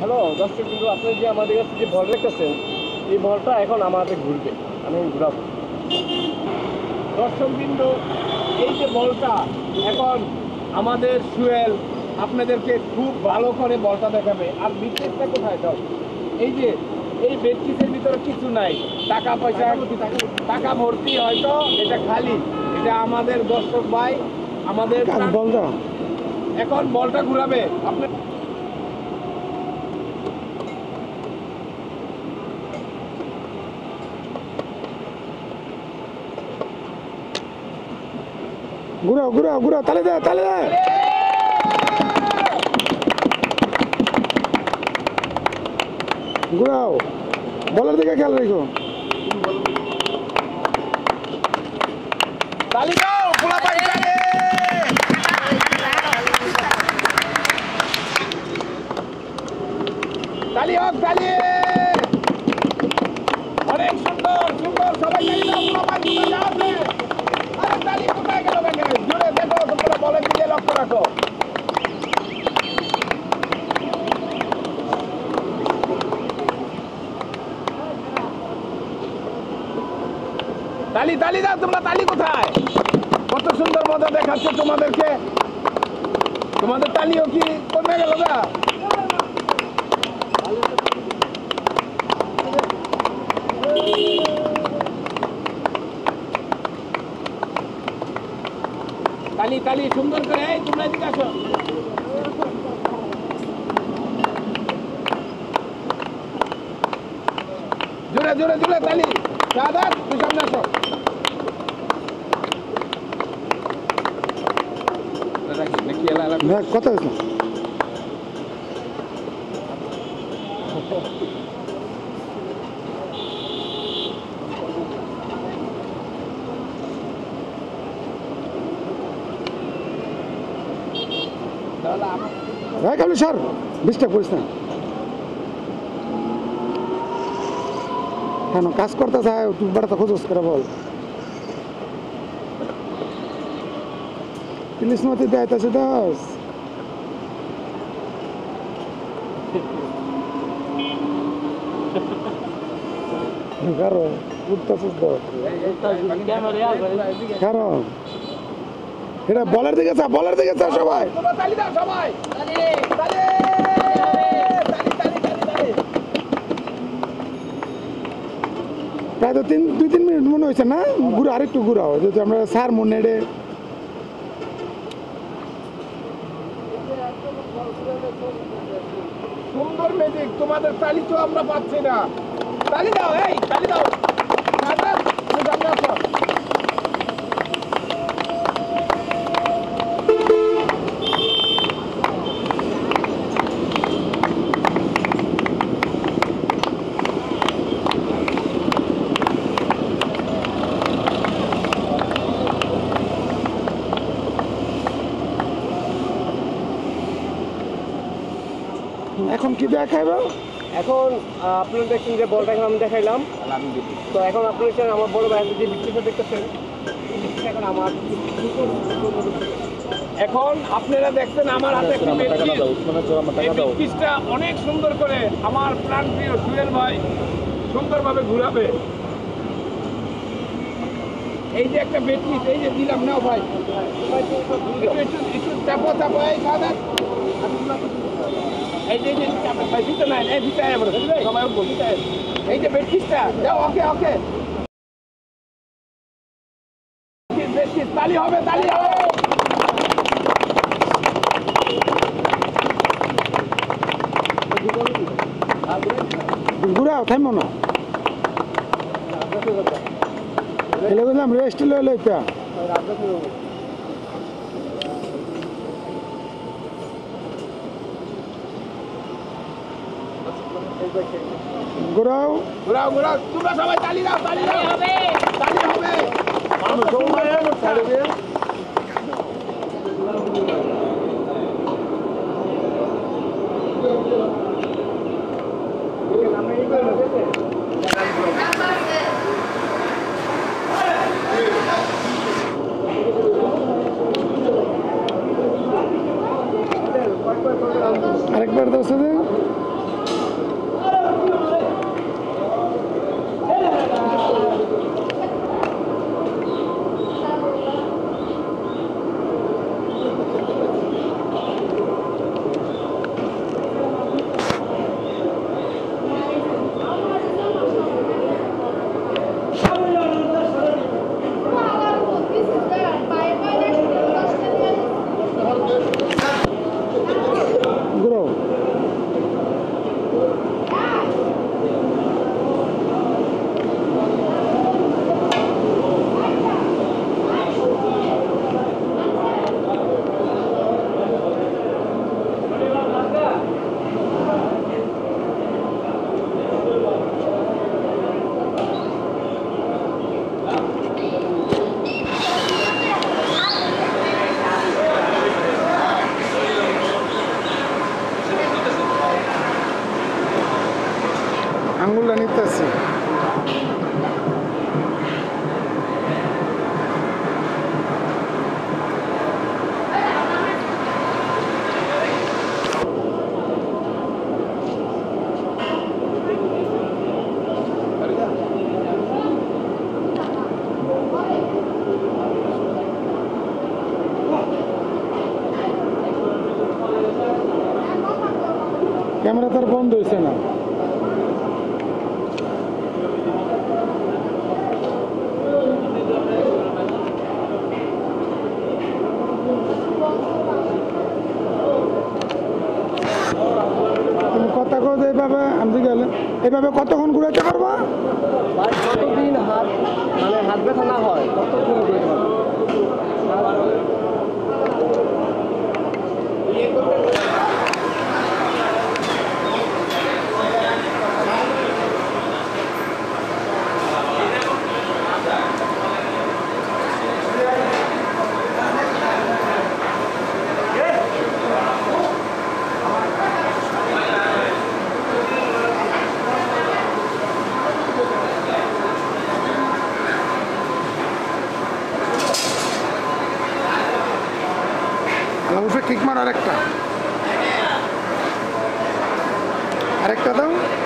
Hello দর্শক কিন্তু আপনি যে আমাদের কাছে যে বল রেখেছেন এই বলটা এখন আমাদের ঘুরবে, আমি ঘুরাবো। দর্শক বিন্দু এই যে বলটা এখন আমাদের সুয়েল আপনাদেরকে খুব ভালো করে বলটা দেখাবে। আর বিশেষটা কোথায় দাও, এই যে এই বেডশিটের ভিতরে কিছু নাই, টাকা পয়সা টাকা ভর্তি, হয়তো এটা খালি। এটা আমাদের দর্শক ভাই আমাদের বলটা এখন বলটা ঘুরাবে আপনি। ঘুরাও ঘুরাও ঘুরাও, তালে দে তালে দে। ঘুরাও, বলের দিকে খেয়াল রেখো। তালি দাও, খোলা পাই তালি। তালি হোক তালি। অনেক সুন্দর সুন্দর, সবাই তালি দাও, খোলা পাই কোথায় আছে? আরে তালি কোথায় গেল? জুড়ে দেখো, তোমরা বলের দিকে লক্ষ্য রাখো। তালি তালি দাও, তোমরা তালি কোথায়? কত সুন্দর মজা দেখাচ্ছে তোমাদেরকে। তোমাদের তালিও কি কমে গেল না? তালি তালি সুন্দর করে, এই তোমরা এদিকে আসো। জোরে জোরে জোরে তালি। শাহাদাত তুই সামনে আসো। কত হয়েছে? কাবলি স্যার ডিস্টার্ব করিস না, কেন কাজ করতে চায় তুই বেড়াতে খোঁজ করে বল। পুলিশ মতি দেয়তেছে দোষ কারণ উঠতেছিস তো কারণ এটা বলের দিকে চা, বলের দিকে চা সবাই। তালি দাও সবাই। প্রায় তো 2-3 মিনিট মনে হয়েছে না? ঘুরে আরেকটু ঘুরাও যদি আমরা সার মনে রে। সুন্দর ম্যাজিক, তোমাদের তালি তো আমরা পাচ্ছি না। তালি দাও, এই তালি দাও। শাহাদাত তুই সামনে আসো। এখন কি দেখাইব? এখন আপনারা দেখছেন যে বলটা এখন আমি দেখাইলাম। তো এখন আপনারা চান আমার বড় ভাই যে বিক্রিটা দেখতেছেন, এখন আমার এখন আপনারা দেখছেন আমার হাতে একটি পিসটা অনেক সুন্দর করে আমার প্রাণ প্রিয় সুয়েল ভাই সুন্দরভাবে ঘুরাবে। এই যে একটা বেডপিস, এই যে দিলাম, নাও ভাই একটু চাপো চাপো। এই শাহাদাত এই যে ভাই ভিতরে নাই, এই ভিতরে আয় বড় সবাই উঠবো ভিতরে। এই যে বেডপিসটা যাও, ওকে ওকে বেডপিস। তালি হবে তালি হবে। ঘুরাও থাইমো না, এলে বুঝলাম রেস্ট লইলে এটা ঘুরাও ঘুরাও ঘুরাও, তোমরা সবাই তালি দাও, তালি দাও হবে, তালি হবে। আরেকবার দোষ ক্যামেরা তার বন্ধ হয়েছে না। তুমি কথা কো যে এইভাবে আমি গেলে এইভাবে কতক্ষণ ঘুরাইতে পারবা? ভাই যতদিন হাত ব্যথা না হয় ততক্ষণ ঘুরতে পারবো। অবশ্যই কিক মার আরেকটা দাও।